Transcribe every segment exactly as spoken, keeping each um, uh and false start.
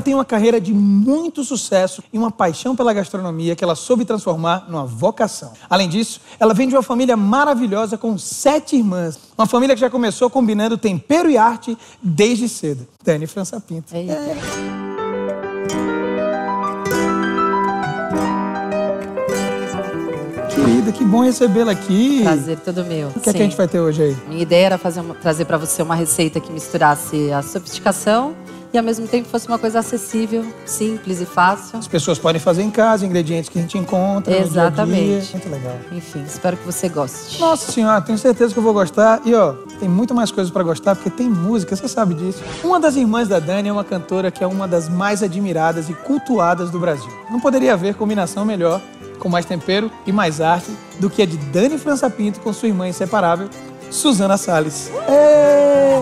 tem uma carreira de muito sucesso e uma paixão pela gastronomia que ela soube transformar numa vocação. Além disso, ela vem de uma família maravilhosa com sete irmãs. Uma família que já começou combinando tempero e arte desde cedo. Dani França Pinto. É. Querida, que bom recebê-la aqui. Prazer todo meu. O que é que a gente vai ter hoje aí? Minha ideia era fazer uma, trazer para você uma receita que misturasse a sofisticação e ao mesmo tempo fosse uma coisa acessível, simples e fácil. As pessoas podem fazer em casa, ingredientes que a gente encontra. Exatamente. No dia a dia. Muito legal. Enfim, espero que você goste. Nossa senhora, tenho certeza que eu vou gostar. E ó, tem muito mais coisas pra gostar, porque tem música, você sabe disso. Uma das irmãs da Dani é uma cantora que é uma das mais admiradas e cultuadas do Brasil. Não poderia haver combinação melhor, com mais tempero e mais arte, do que a de Dani França Pinto com sua irmã inseparável, Suzana Salles. É...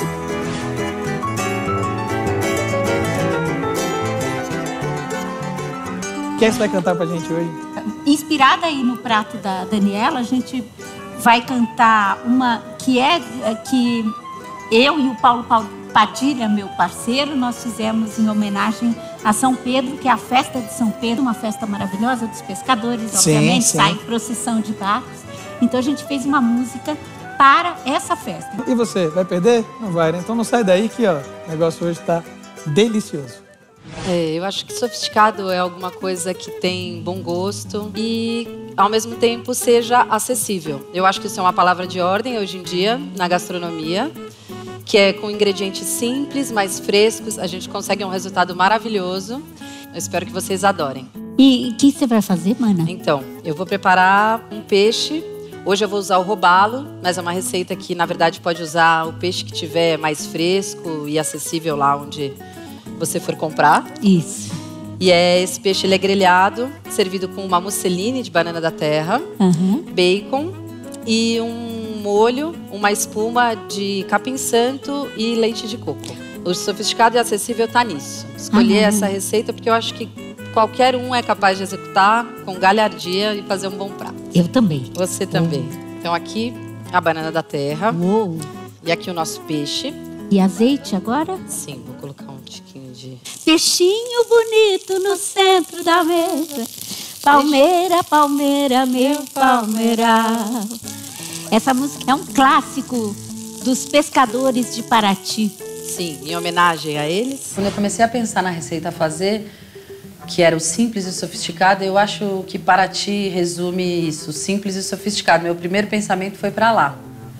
O que é que você vai cantar pra gente hoje? Inspirada aí no prato da Daniela, a gente vai cantar uma que é que eu e o Paulo Padilha, meu parceiro, nós fizemos em homenagem a São Pedro, que é a festa de São Pedro, uma festa maravilhosa dos pescadores, sim, obviamente, sim. sai procissão de barcos. Então a gente fez uma música para essa festa. E você, vai perder? Não vai, né? Então não sai daí que ó, o negócio hoje tá delicioso. É, eu acho que sofisticado é alguma coisa que tem bom gosto e, ao mesmo tempo, seja acessível. Eu acho que isso é uma palavra de ordem hoje em dia na gastronomia, que é com ingredientes simples, mais frescos, a gente consegue um resultado maravilhoso. Eu espero que vocês adorem. E o que você vai fazer, mana? Então, eu vou preparar um peixe. Hoje eu vou usar o robalo, mas é uma receita que, na verdade, pode usar o peixe que tiver mais fresco e acessível lá onde você for comprar. Isso. E é esse peixe, ele é grelhado, servido com uma musseline de banana da terra, Uhum. bacon e um molho, uma espuma de capim santo e leite de coco. O sofisticado e acessível tá nisso. Escolhi Uhum. essa receita porque eu acho que qualquer um é capaz de executar com galhardia e fazer um bom prato. Eu também. Você também. Então aqui a banana da terra. Uou. E aqui o nosso peixe. E azeite agora? Sim, vou colocar um tiquinho de... Peixinho bonito no centro da mesa. Palmeira, palmeira, meu palmeiral. Essa música é um clássico dos pescadores de Paraty. Sim, em homenagem a eles. Quando eu comecei a pensar na receita a fazer, que era o simples e sofisticado, eu acho que Paraty resume isso, simples e sofisticado. Meu primeiro pensamento foi para lá.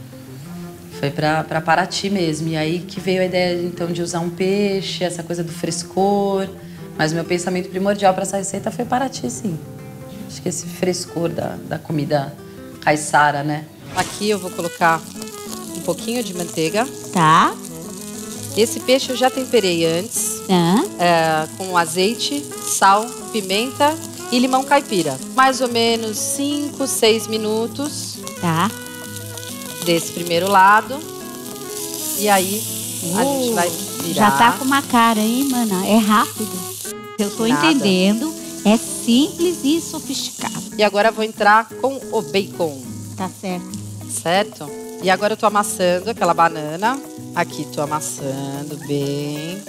Foi para Paraty mesmo. E aí que veio a ideia, então, de usar um peixe, essa coisa do frescor. Mas meu pensamento primordial para essa receita foi Paraty, sim. Acho que esse frescor da, da comida caiçara, né? Aqui eu vou colocar um pouquinho de manteiga. Tá. Esse peixe eu já temperei antes, Tá. é, com azeite, sal, pimenta e limão caipira. Mais ou menos cinco, seis minutos. Tá. Desse primeiro lado. E aí a Uh, gente vai virar. Já tá com uma cara, hein, mana? É rápido. Eu tô Nada. entendendo. É simples e sofisticado. E agora eu vou entrar com o bacon, Tá certo. certo? E agora eu tô amassando aquela banana. Aqui tô amassando bem.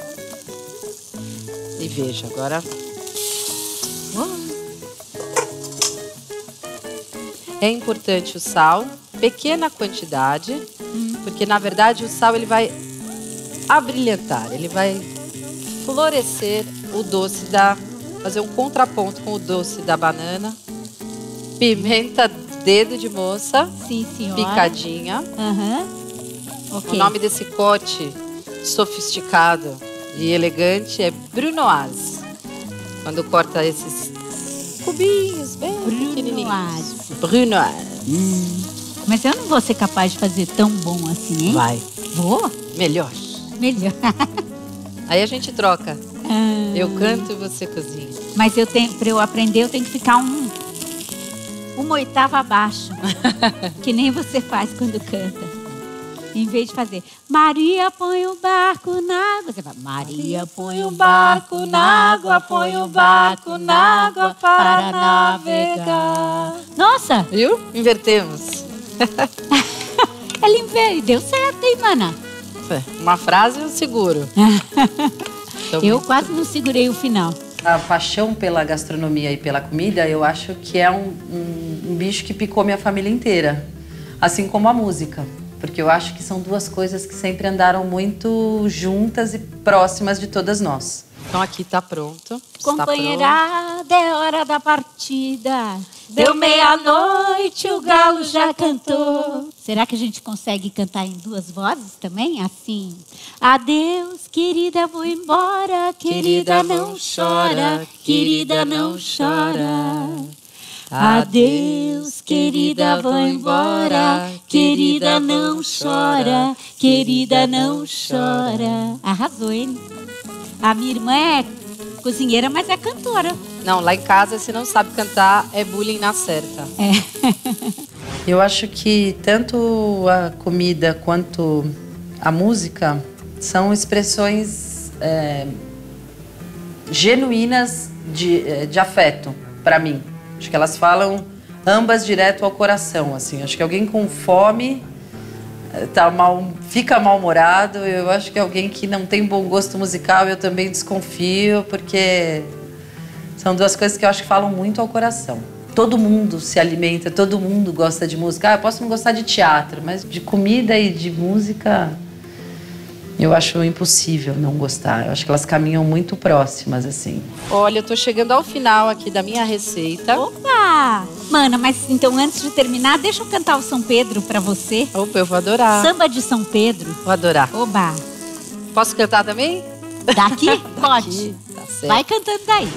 E veja, agora... É importante o sal, pequena quantidade, hum. porque na verdade o sal ele vai abrilhantar, ele vai florescer o doce da... fazer um contraponto com o doce da banana. Pimenta, dedo de moça. Sim, senhora. Picadinha. Aham. Uhum. O nome desse corte sofisticado e elegante é brunoise. Quando corta esses cubinhos bem pequenininhos. Brunoise. Hum. Mas eu não vou ser capaz de fazer tão bom assim, hein? Vai. Vou? Melhor. Melhor. Aí a gente troca. Ah. Eu canto e você cozinha. Mas eu tenho, para eu aprender, eu tenho que ficar um, uma oitava abaixo. Que nem você faz quando canta. Em vez de fazer Maria põe o barco na água, você fala Maria põe o barco na água, põe o barco na água para navegar. Nossa! Viu? Invertemos. Ela inverteu, deu certo, hein, mana? Uma frase eu seguro. Então, eu muito... quase não segurei o final. A paixão pela gastronomia e pela comida, eu acho que é um, um, um bicho que picou minha família inteira. Assim como a música. Porque eu acho que são duas coisas que sempre andaram muito juntas e próximas de todas nós. Então aqui tá pronto. Companheirada, é hora da partida. Deu meia-noite, o galo já cantou. Será que a gente consegue cantar em duas vozes também? Assim. Adeus, querida, vou embora. Querida, não chora. Querida, não chora. Adeus, querida, vou embora. Querida, não chora. Querida, não chora. Arrasou, hein? A minha irmã é cozinheira, mas é cantora. Não, lá em casa, se não sabe cantar, é bullying na certa. É. Eu acho que tanto a comida quanto a música são expressões é, genuínas de, de afeto, para mim. Acho que elas falam ambas direto ao coração, assim. Acho que alguém com fome tá mal, fica mal-humorado. Eu acho que alguém que não tem bom gosto musical, eu também desconfio, porque são duas coisas que eu acho que falam muito ao coração. Todo mundo se alimenta, todo mundo gosta de música. Ah, eu posso não gostar de teatro, mas de comida e de música eu acho impossível não gostar. Eu acho que elas caminham muito próximas, assim. Olha, eu tô chegando ao final aqui da minha receita. Opa! Mana, mas então antes de terminar, deixa eu cantar o São Pedro pra você. Opa, eu vou adorar. Samba de São Pedro. Vou adorar. Oba! Posso cantar também? Daqui? Pode. Aqui, tá certo. Vai cantando daí.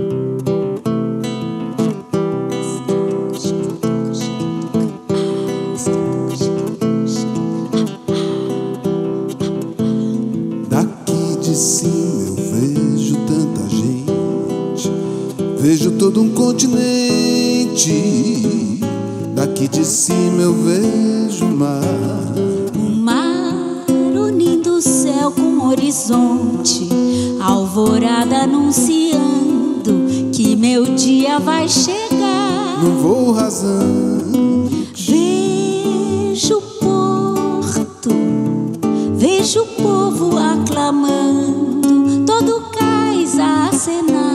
De cima eu vejo tanta gente, vejo todo um continente. Daqui de cima eu vejo o mar, o mar unindo o céu com o horizonte, alvorada anunciando que meu dia vai chegar. Num voo rasante vejo o porto, vejo o povo aclamando, todo o cais a acenar.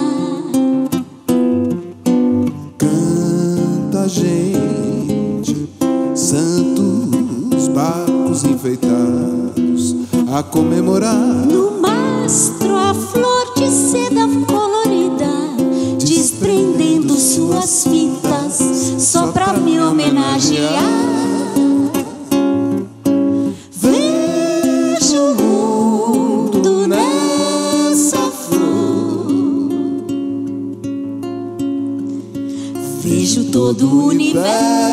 Canta, gente, santos barcos enfeitados a comemorar. No mastro a flor de seda colorida, desprendendo suas fitas só pra me homenagear. Vejo todo o universo,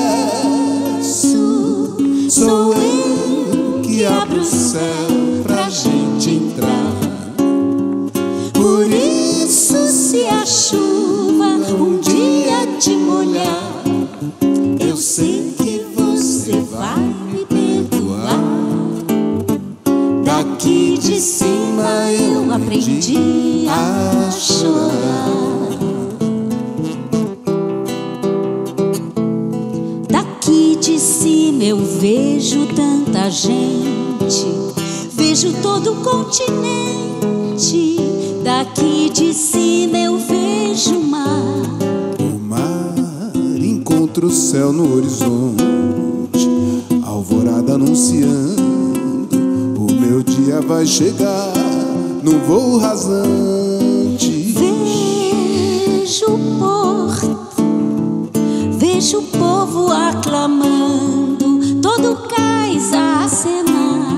sou eu que abro o céu pra gente entrar. Por isso, se a chuva um dia te molhar, eu sei que você vai me perdoar. Daqui de cima eu aprendi a chorar. De cima eu vejo tanta gente, vejo todo o continente. Daqui de cima eu vejo o mar, o mar encontra o céu no horizonte, alvorada anunciando o meu dia vai chegar. Num voo rasante vejo o porto, vejo o povo aclamando, todo o cais a acenar.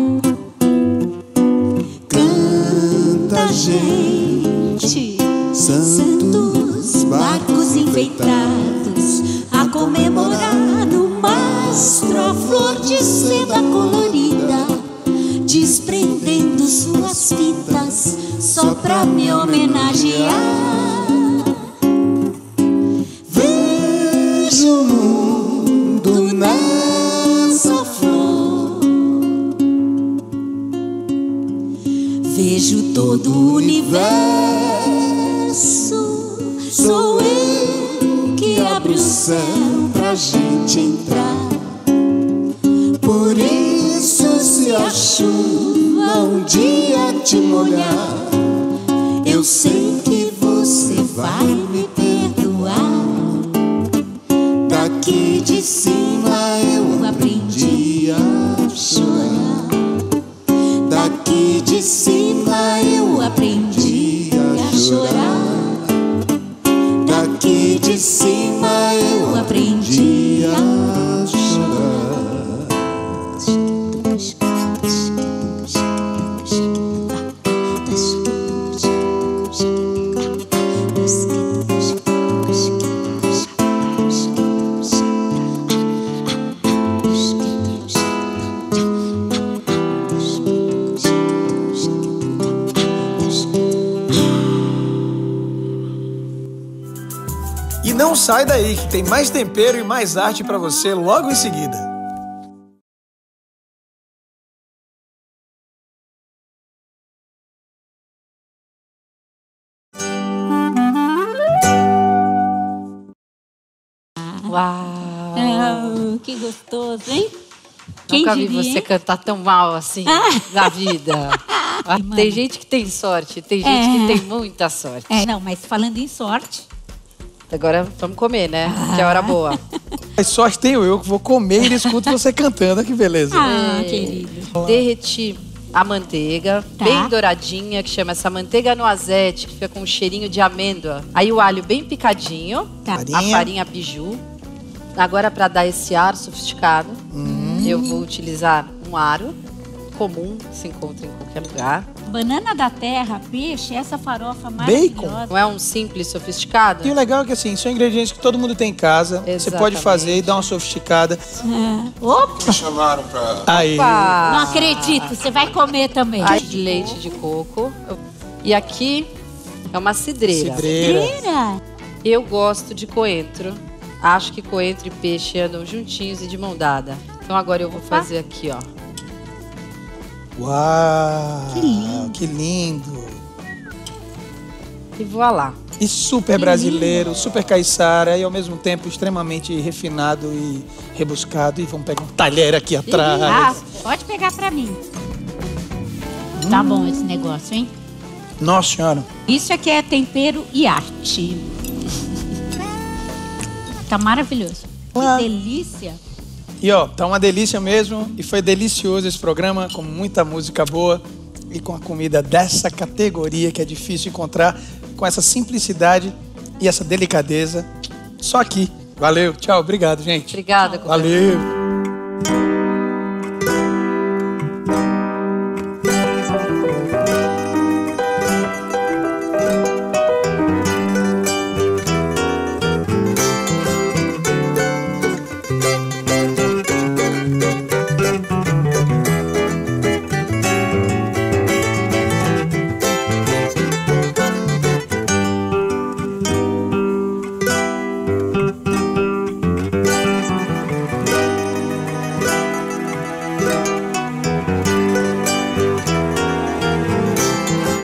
Canta, gente, santos barcos enfeitados a comemorar. No mastro a flor de seda colorida, desprendendo suas fitas só pra me homenagear. o mundo nessa flor, vejo todo o universo, sou eu que abro o céu pra gente entrar. Por isso, se a chuva um dia te molhar, eu sei que você vai me perdoar. Daqui de cima eu aprendi a chorar. Daqui de cima eu aprendi a chorar. Daqui de cima eu aprendi a chorar. E não sai daí, que tem mais tempero e mais arte pra você logo em seguida. Uau! Ah, que gostoso, hein? Quem Nunca vi diria, você hein? cantar tão mal assim na vida. Ah, tem gente que tem sorte, tem gente É. que tem muita sorte. É, não, mas falando em sorte, Agora vamos comer, né? Que é hora boa. Mas sorte tenho eu que vou comer e escuto você cantando, que beleza. ah, É. querido. Derreti a manteiga, Tá. bem douradinha, que chama essa manteiga noisette, que fica com um cheirinho de amêndoa. Aí o alho bem picadinho, Tá. a Farinha. farinha biju. Agora, para dar esse ar sofisticado, Hum. eu vou utilizar um aro comum, que se encontra em qualquer lugar. Banana da terra, peixe, essa farofa Bacon. maravilhosa. Não é um simples sofisticado? E o legal é que assim, são ingredientes que todo mundo tem em casa. Você Exatamente. pode fazer e dar uma sofisticada. É. Opa, Me chamaram pra... Aí. Opa! não acredito, você vai comer também. Aí, de leite de coco. E aqui é uma cidreira. Cidreira. Mentira. Eu gosto de coentro. Acho que coentro e peixe andam juntinhos e de mão dada. Então agora eu vou fazer aqui, ó. Uau! Que lindo. Que lindo. E voilá. E super brasileiro, super caiçara e ao mesmo tempo extremamente refinado e rebuscado. E vamos pegar um talher aqui Ah, atrás. pode pegar pra mim. Tá bom esse negócio, hein? Nossa senhora. Isso aqui é tempero e arte. Tá maravilhoso. Ah. Que delícia. E ó, tá uma delícia mesmo. E foi delicioso esse programa, com muita música boa e com a comida dessa categoria que é difícil encontrar, com essa simplicidade e essa delicadeza. Só aqui. Valeu, tchau, obrigado, gente. Obrigada, companheiro. Valeu.